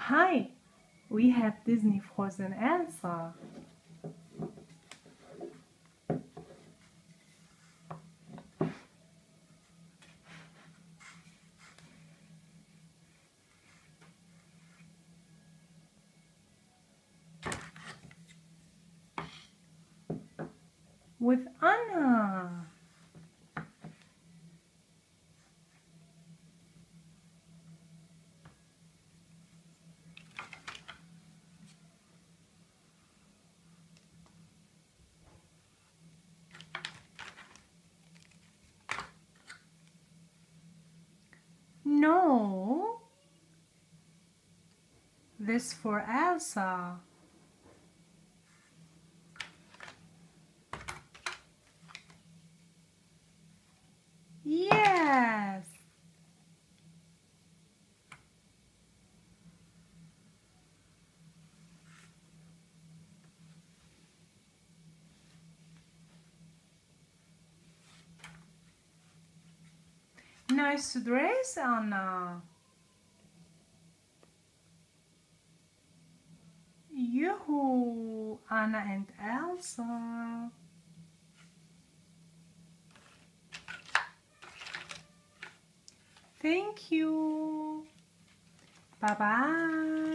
Hi, we have Disney Frozen Elsa. With Anna. No, this for Elsa. Yes. Nice dress, Anna. Yoo-hoo, Anna and Elsa. Thank you. Bye-bye.